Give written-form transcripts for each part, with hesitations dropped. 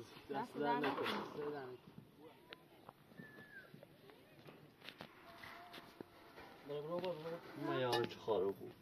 دست در نکنه. برو من یارو چه خارو بود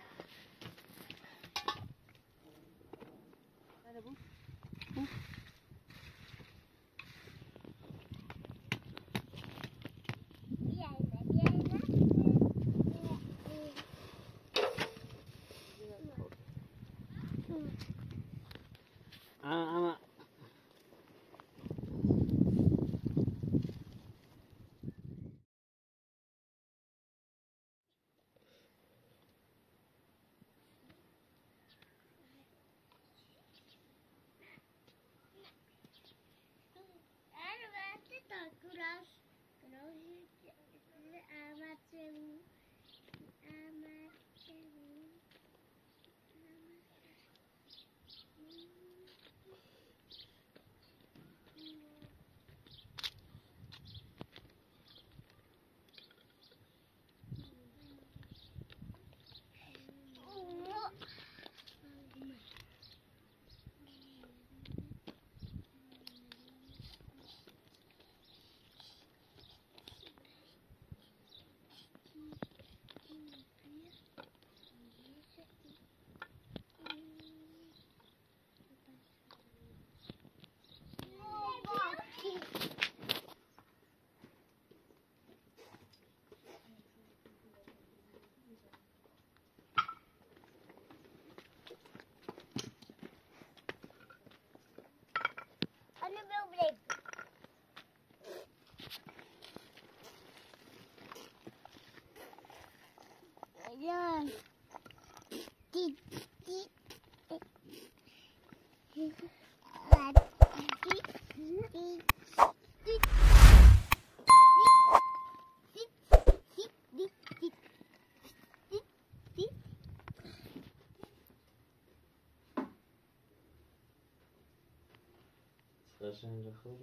اینجا خوبه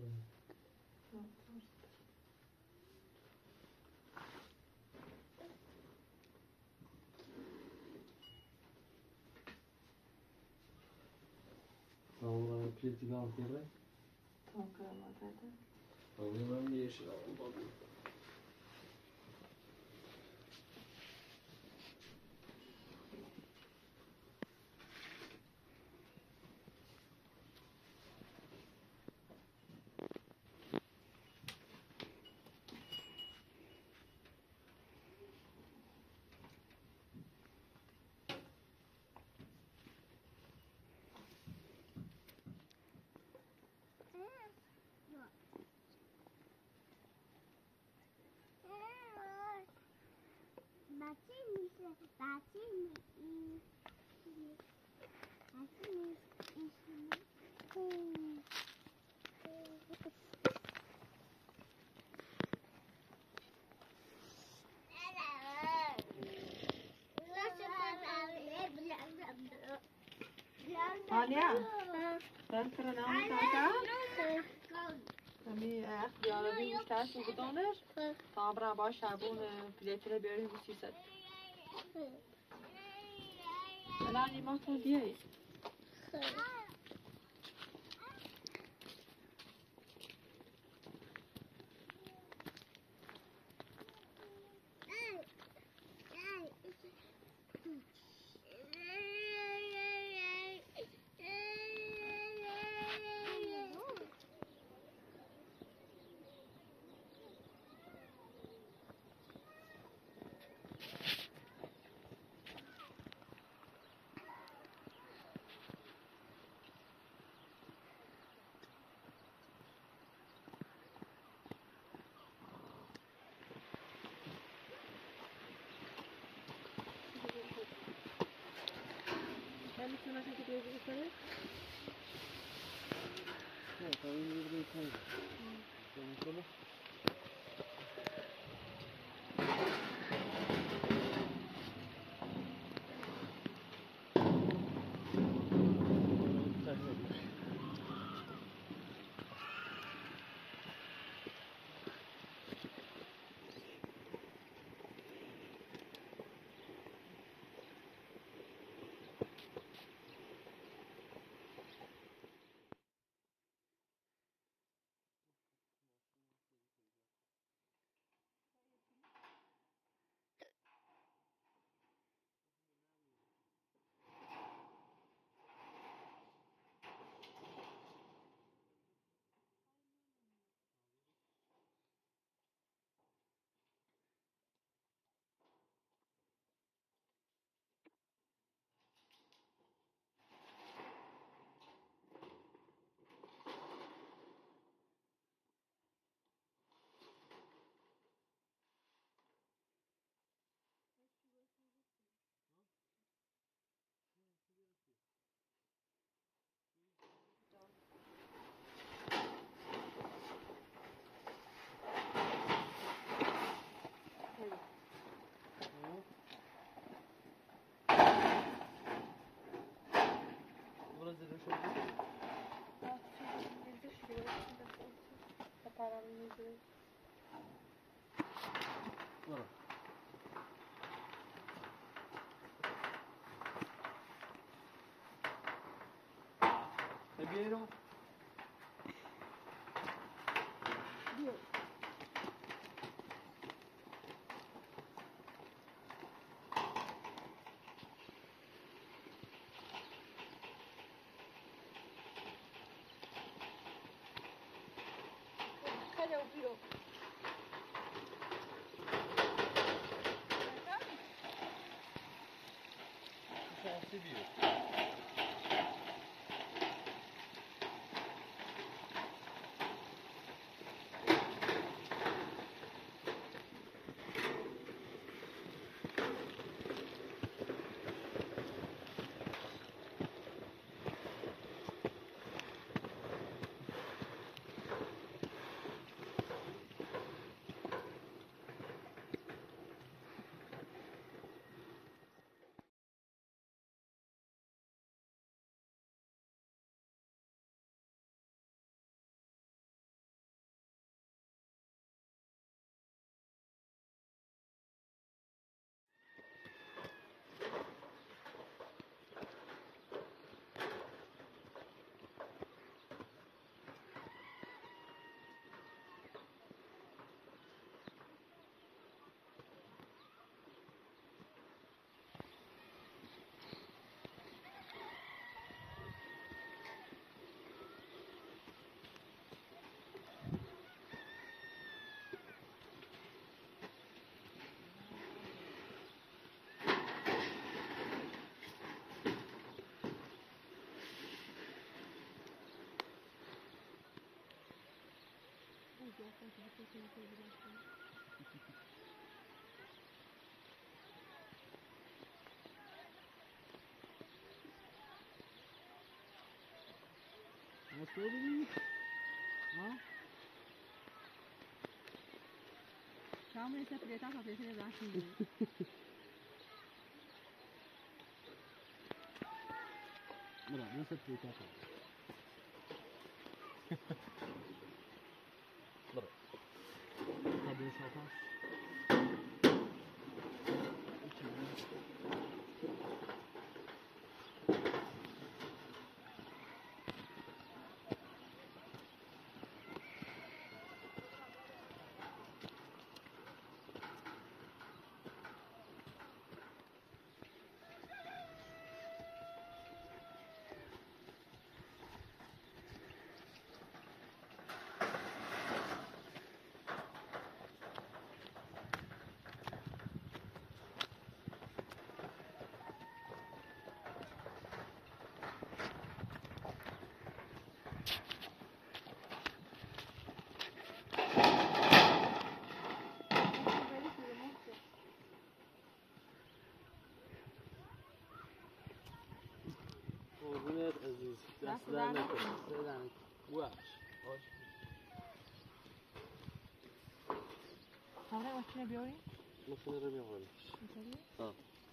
Tamam, pleti var mı? Tamam, zaten. Tamam, ben yeşil aldım. Ania, ben kırınağımı kaka. Hani diğer bir müşterisi budanır. Tabra baş şarbon piletine bir yere müsait. Lan limonlu diye. Nasıl gidiyor bu yukarı? Evet, ben yürüdüm yukarı. Sonra Vero? Cadê o piru? Já se viu. Wat wilde die? Ja? Gaan we eens even dit af, dit is echt niet. Maar dan is het dit af. Heb je het alvast? قربونت عزیز دست در نکن باش همه ماشین بیاریم؟ ماشین رو بیاریم ها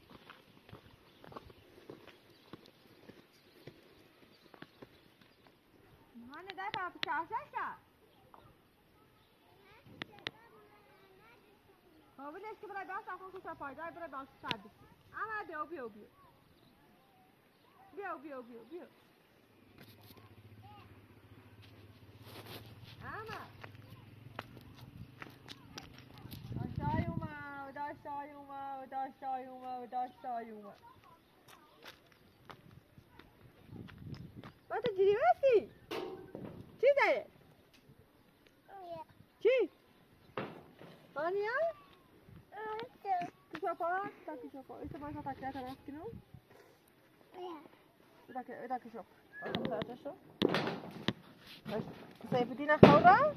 من ندای پاپی چاشا قابلش که برای باش اخون کشا پایدار برای باش سردی اما بیو بیو بیو بیو بیو بیو بیو اما داشتای اومد داشتای اومد داشتای اومد داشتای اومد با تو جیری بسی چی داره؟ چی؟ آنیا؟ کشا پا؟ دا کشا پا ایسا باید تا کیا طرف کنم؟ دا کشا پا آسان سرچه شو؟ سیفتی نخورم؟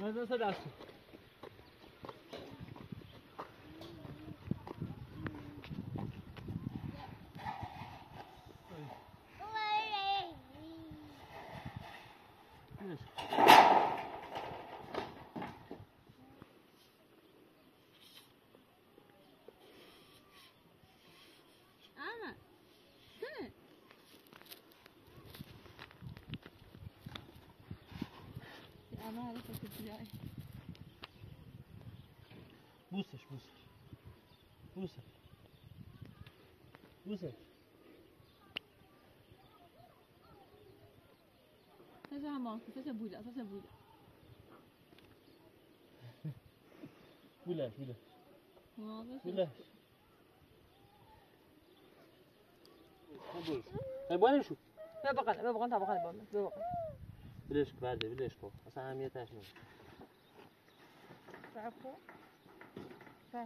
من دست بوسش Sasa hamam, sasa buja. بولاش بولاش شو ببقن تا بقن ببقن بلش برده کن اصلا اهمیتش نیست صعب کن صعب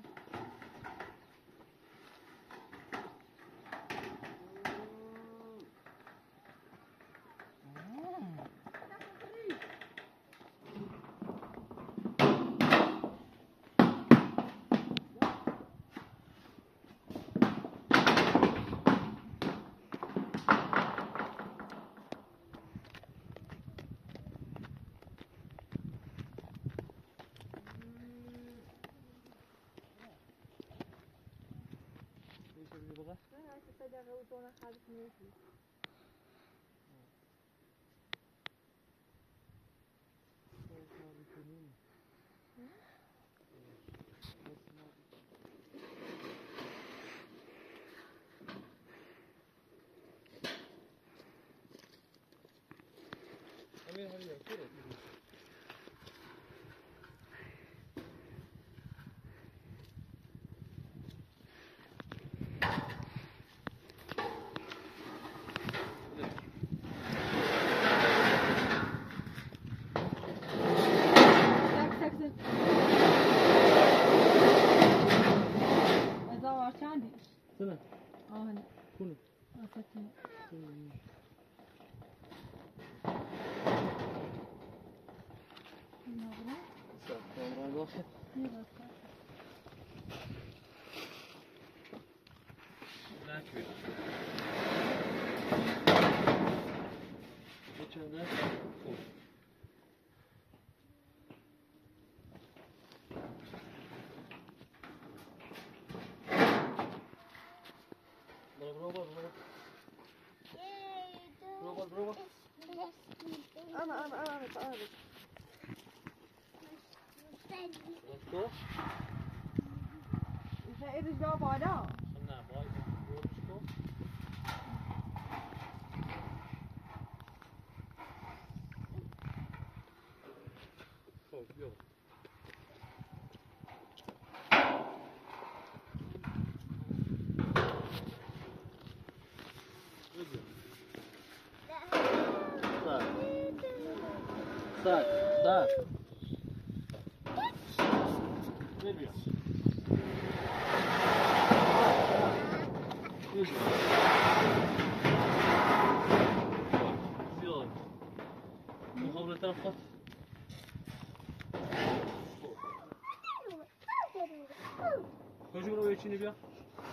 سنة هنا كله فتنة إيش جواب هذا؟ Start. Maybe. زياد مقابل طرف خط کجا برو یه چینی بیا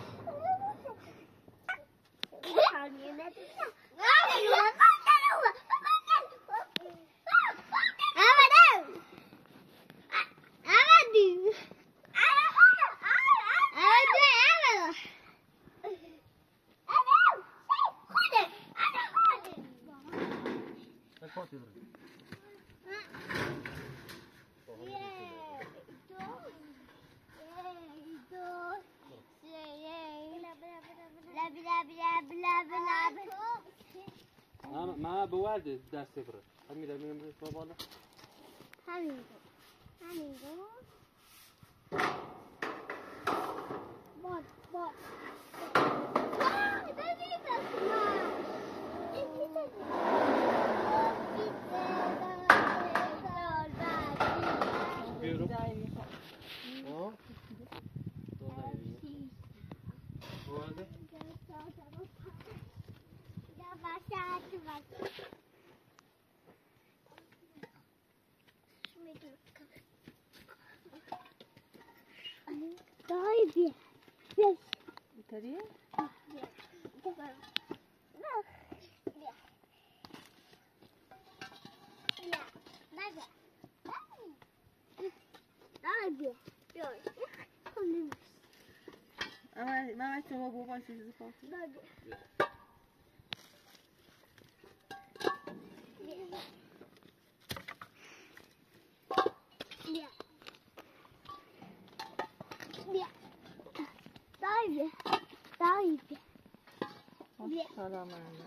ما بوالد دست بره همین در میرم تو بالا همین باد طيب بس اینطوریه؟ من شما بابا چیزی خواهد سلام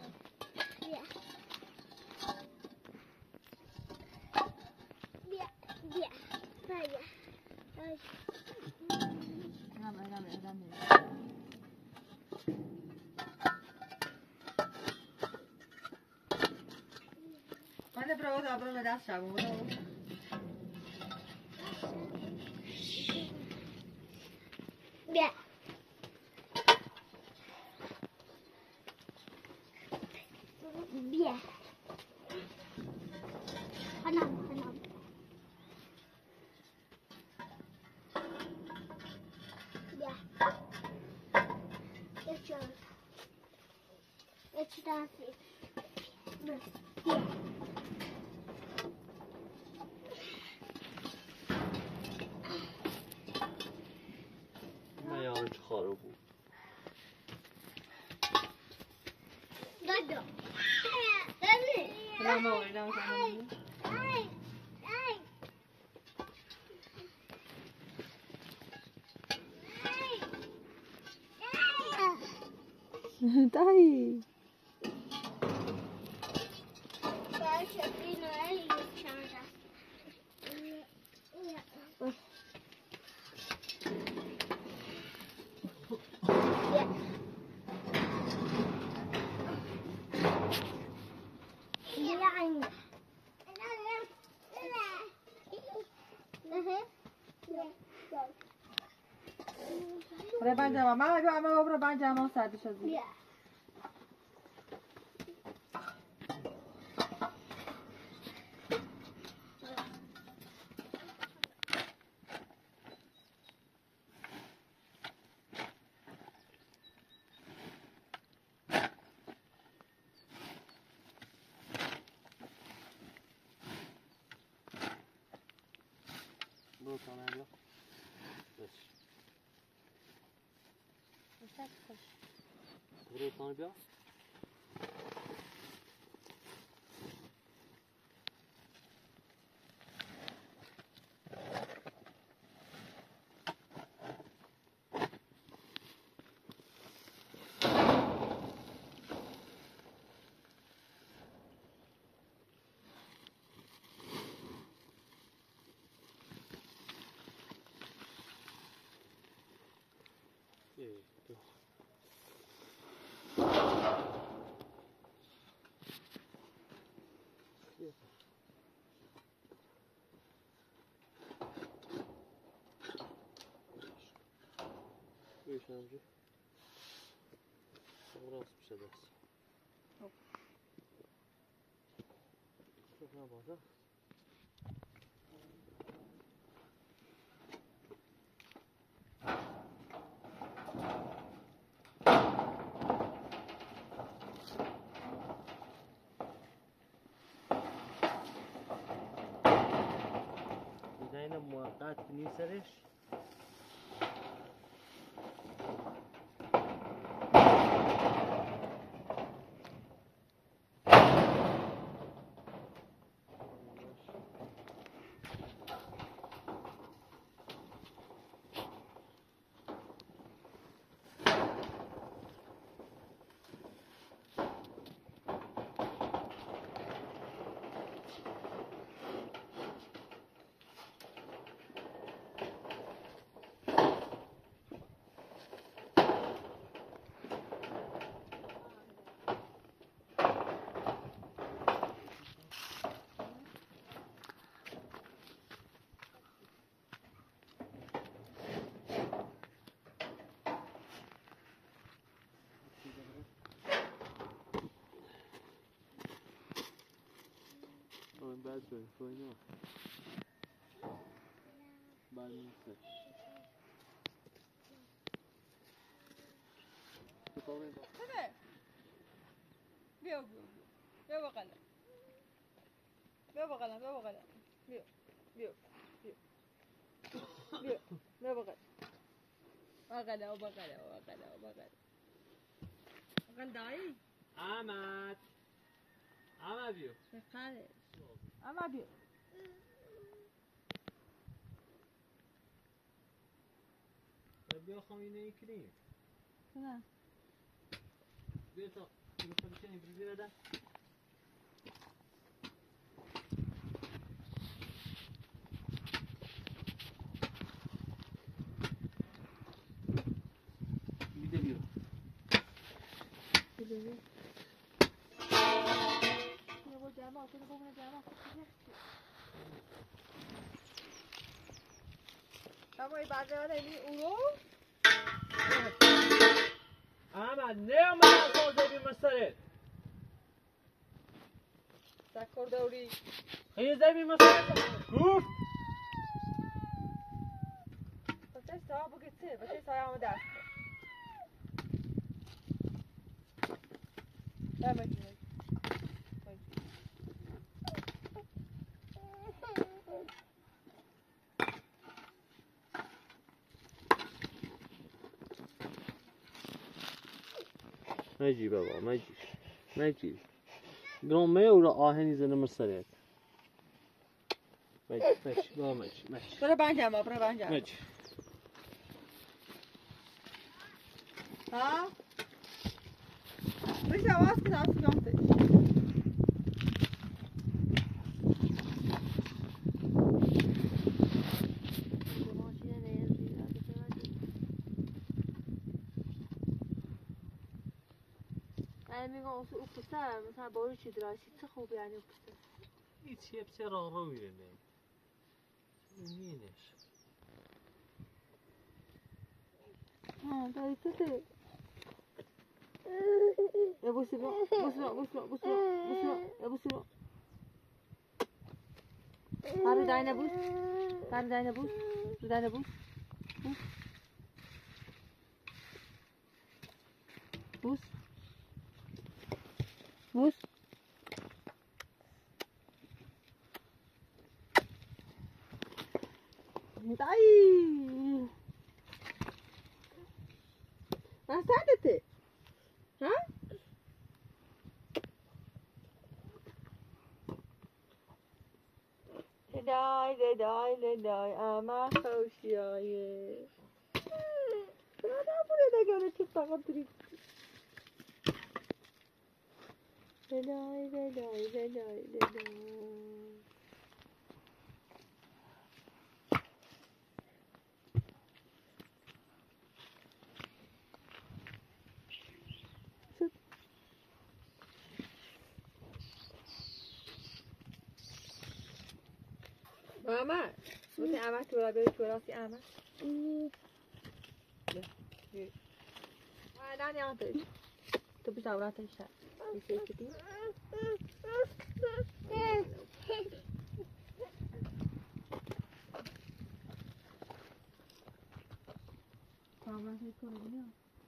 من برو دابرو به دست شبم برو بیا بیا خانم بیا یه دافی بیا من یارو چه خارو بود دادو سلام آقایدم دایی برای بنجمه من برای بنجمه سردی شدی برو تانه بیا برو تانه بیا همجور راست میشه دست خب نبازه دیزاین موقت نیستش bad going for now. Bad mistake. بده بیا بیا با قلم بیا با قلم بیا با قلم بیا بیا بیا بیا بیا با قلم با قلم با قلم با قلم با قلم قلم دایی احمد بیا بخره اما بیا بیا خواهم اینه این کریم نه بیا تا بیا بکنی بیا بده بیده بیا بیده بیا با جمع تو بمونه جمع اما این بعد من اینی اونو احمد نه اومد سازه بی مسره سکر دوری خیزه بی مسره گفت بچه ساعه بگیره بچه ساعه همه دست دمت مجی بابا مجی گرامه او را آهنی زنه مسره مجی بابا مجی برو بنجم مجی ها بشه آواز که دست گمته میگم اصلا اپسه مثلا باری چی دراشی چه خوب یعنی اپسه هیچ یه بسه را روی نه نینش ها داری تو ده یا بوسی رو یا بوسی رو هر دای نبوس رو دای نبوس بوس دایی من سردته ها لدای اما خوشیایه نبوده نگاره چه فقط دارید لدای Mama, você ama tu la belle tu la si ama. Ah, não não tu. Tu bisa ulah tu sah. Bisa ikut. Mama saya kau ni.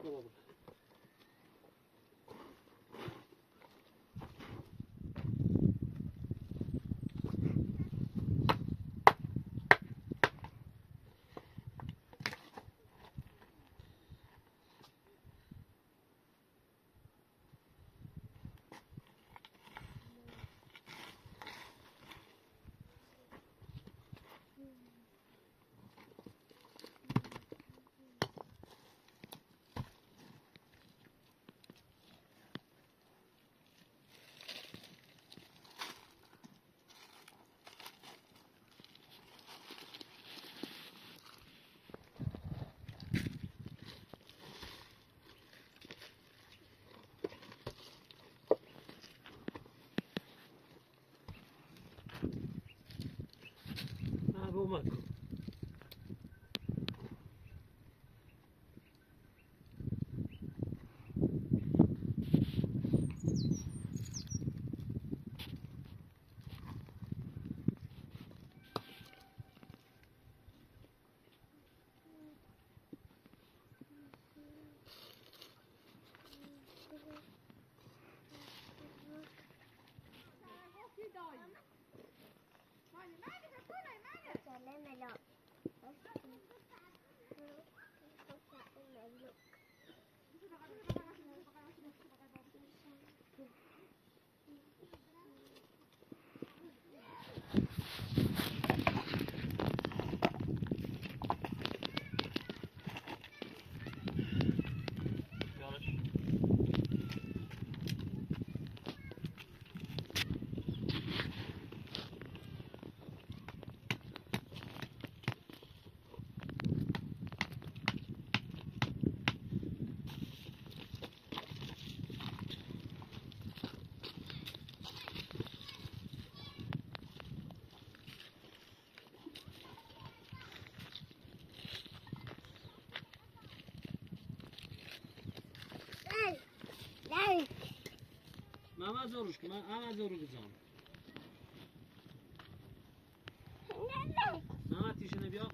ماكو Ama zoruş ki, ama zoru güzel. Ne atışını bir yap?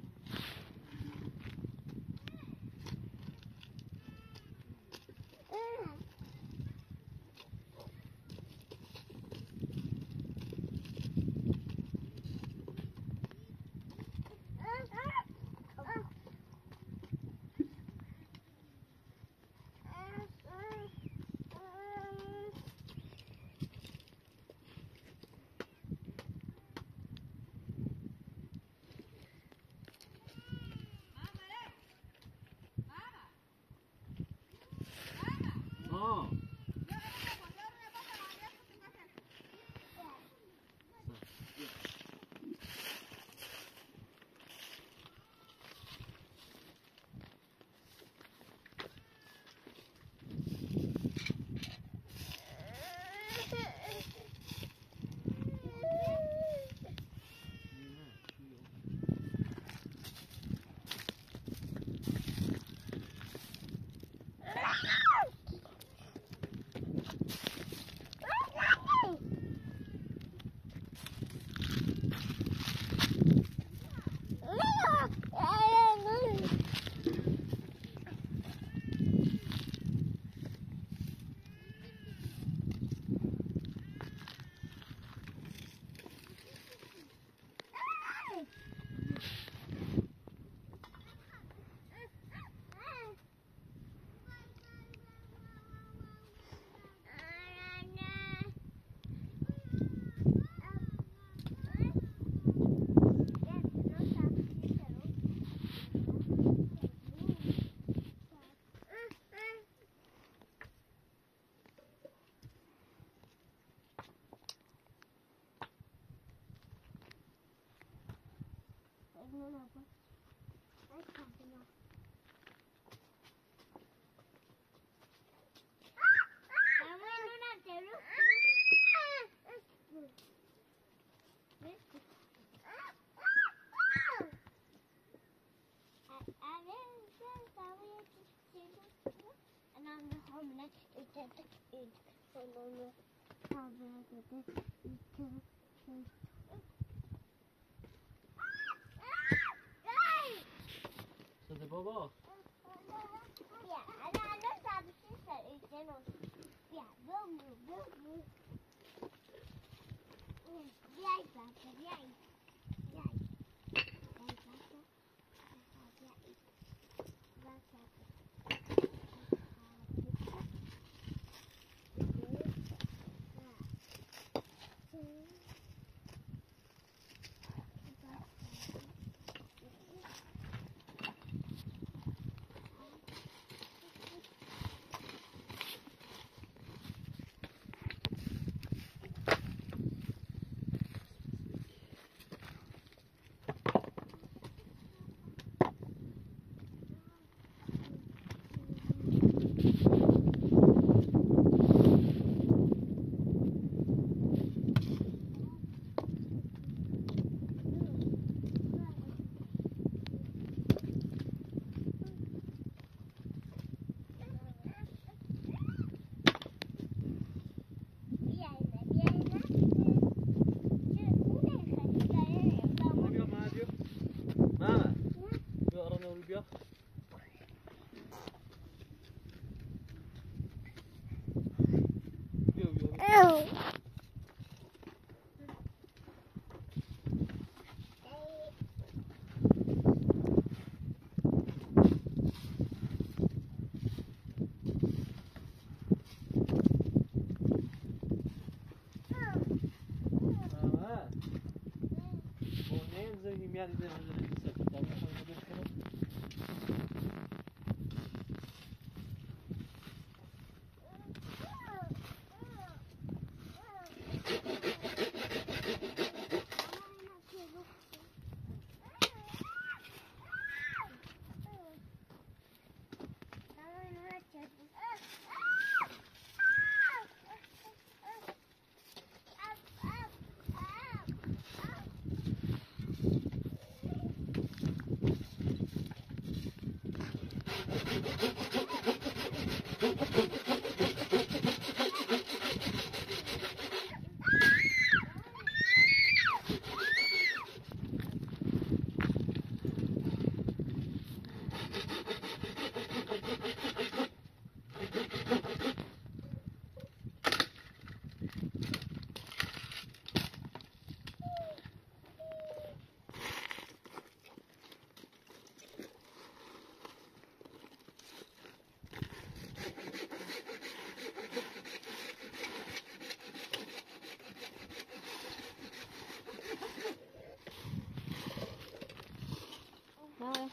Hadi baba.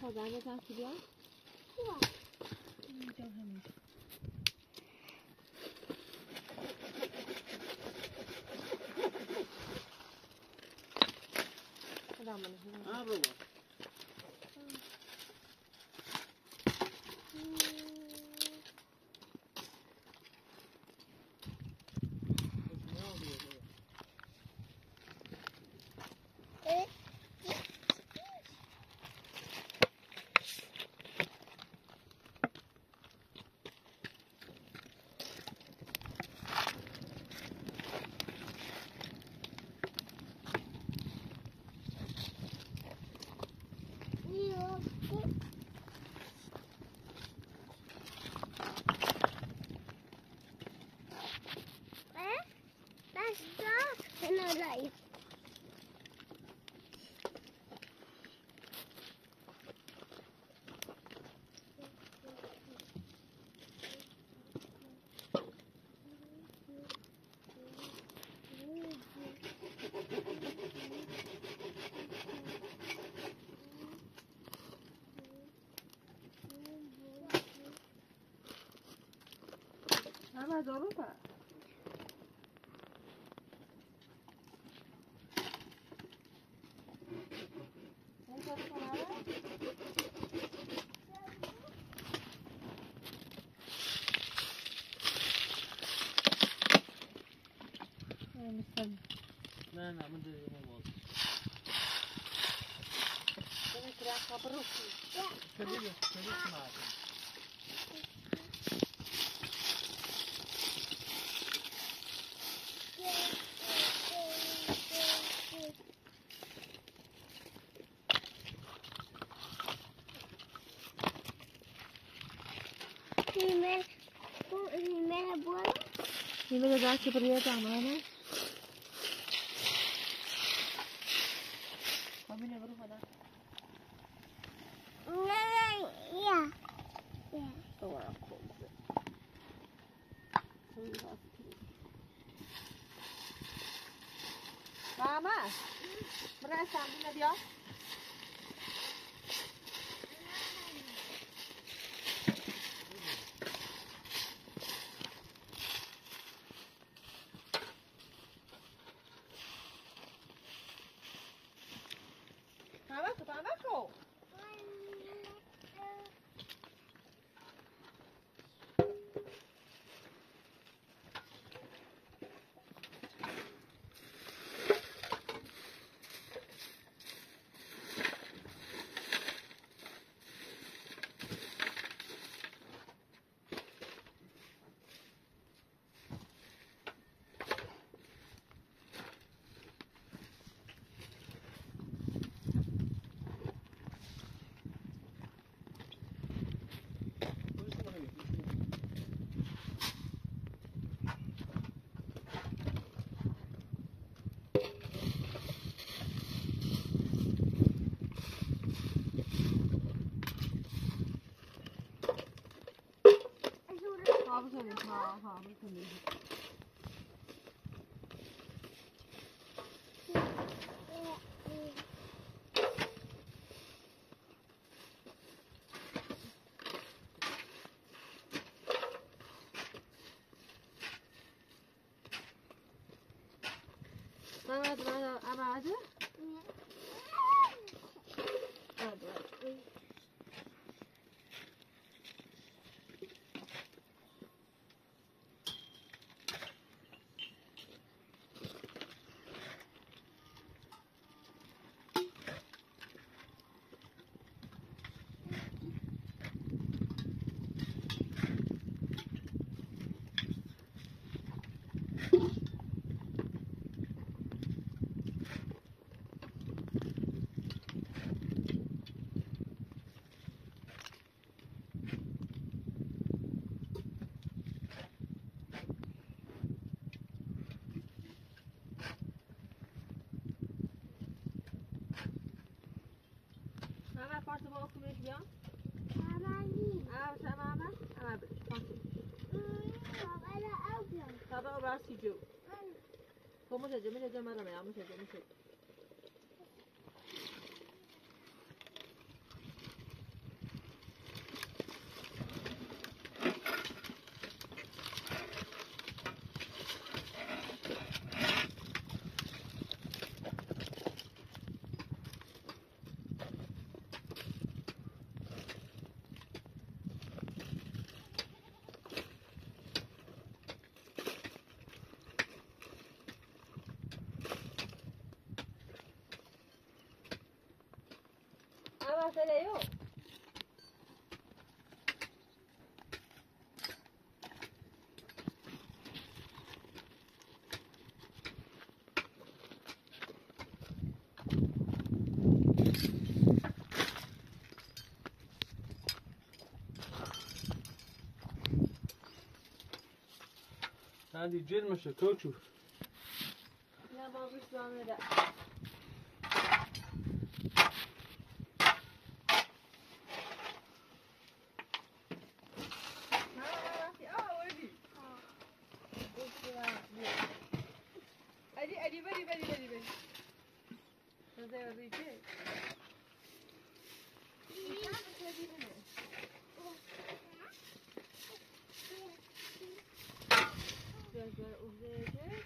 خود زنگ بزن که بیان اینجا همینجا بابا همه دارو پس نه من دیدم باز خیلی سمعت Ini ada seperti apa mana? Kami ni baru pada. Iya. Oh, aku. Mama, berasa ni dia? ها میکنی أبعده؟ Parte boa com meus bião? Ah, você mama? Ah, tá bom, vai se jo. Como você já me deu mais ou menos, você já me fez. Bateleyo. هذه جرمشة كوتشو. Ya babış zanede. Adi bari. Nasıl yazıyor ki? Biraz böyle uzayacak.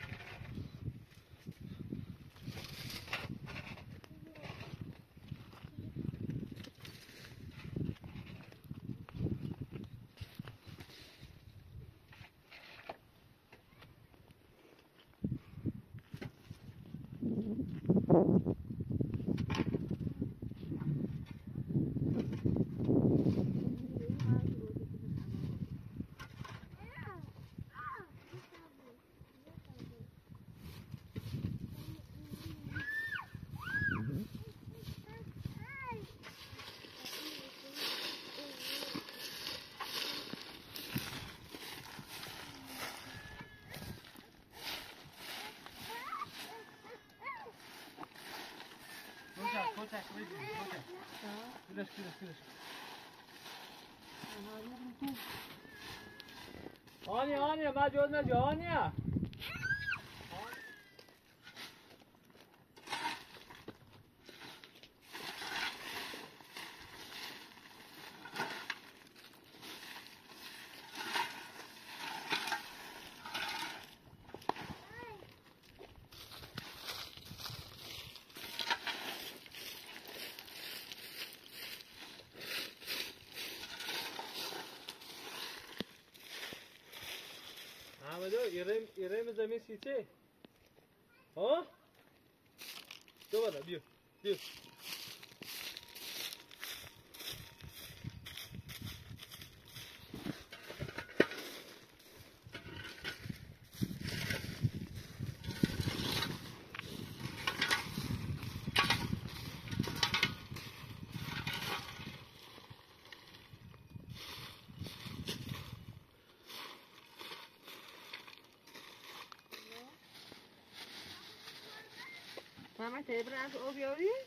کوچک کلش آنیا مجاز نجا آنیا ایرم زمین سیته ها دوباره بیو Mama, te brandt op jou die?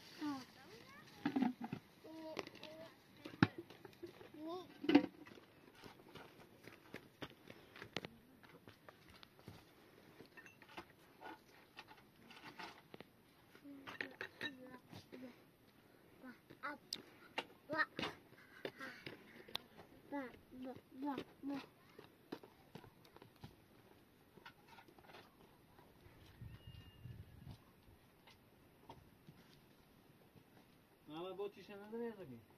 Mama, boot je zijn er eigenlijk niet.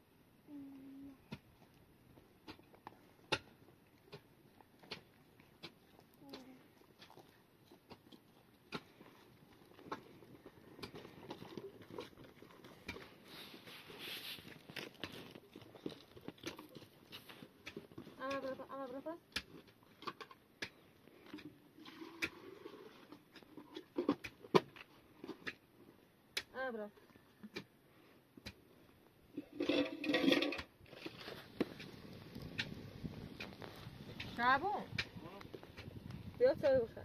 Ama berapa? Berapa? شعبون بیا سایه بخیر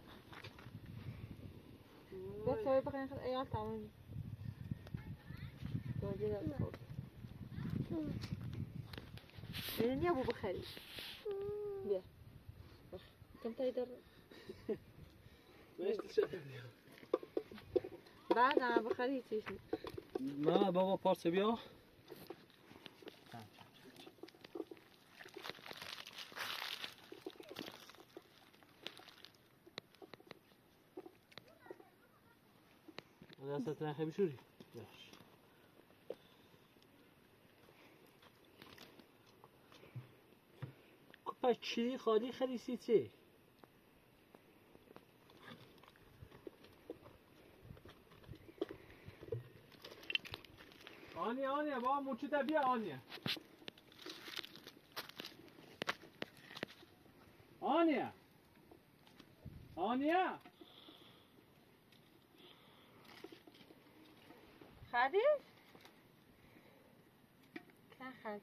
بیا سایه بخیر اینقدر ایال تمام باید دست خورد اینه نیا بو بخری بیا کم تایی در بعد نه بخری چیش نه بابا پارسه بیا دستت نخه بشوری باش کپا چی خالی خریسی چی آنیا با موچه بیا آنیا خدیش؟ که خدیش؟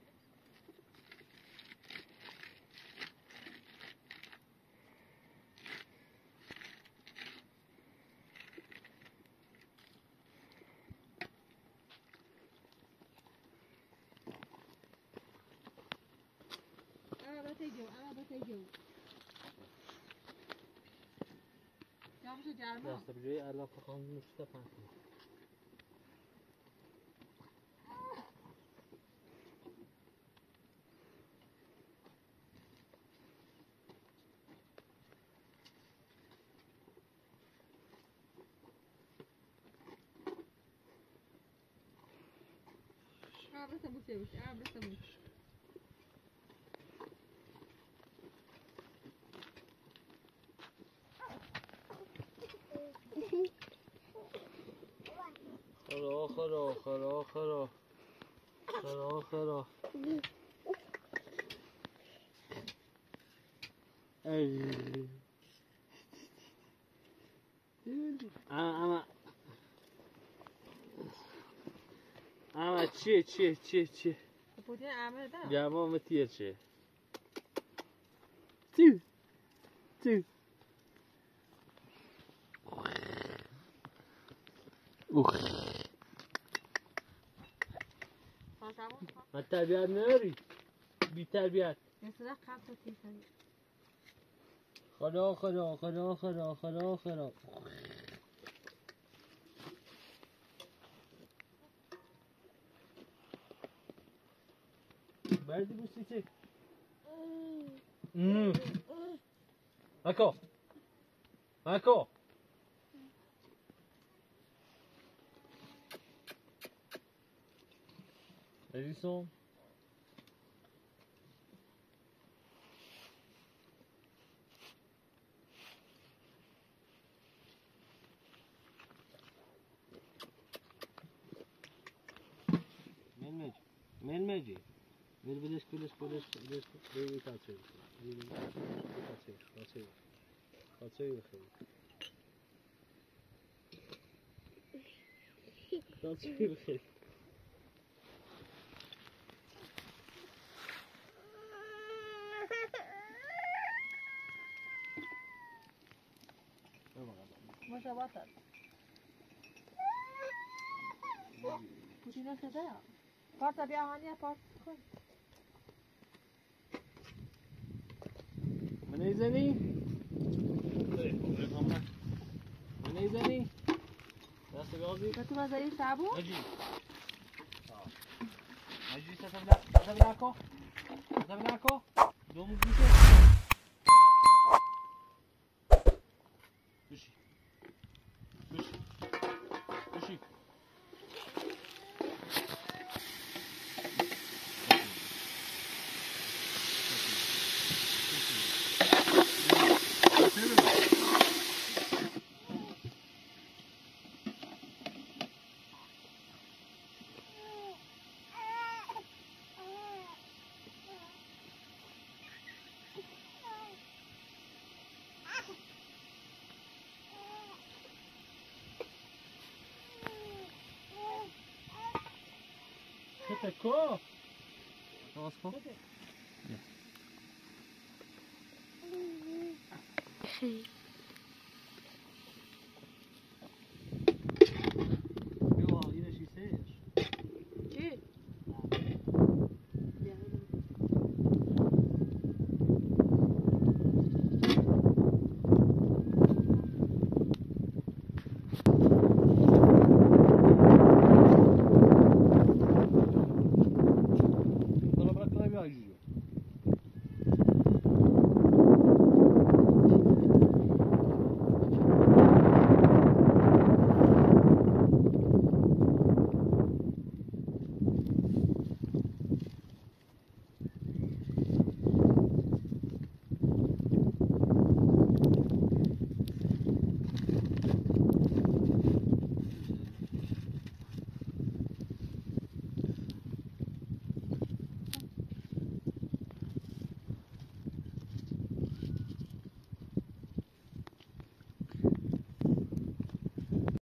Desta bujui alla på musta panken. خرا اما چیه بودین عمل دارم جواب متیر چه تو ما تربیت نداری بی تربیت مثلا قبل تیفنی خدا بردی بوسی چه مکو Edison Melmeci Melbedeş kuleş Beyi kaçıyor Kaçıyor مشابهت بودین شده یا پارت بیا هانیه پارت کن منیزنی دست گازی تو وزایی سابو مجی سبناکو دوم گوشه بشی Tacou? Nossa, Sim.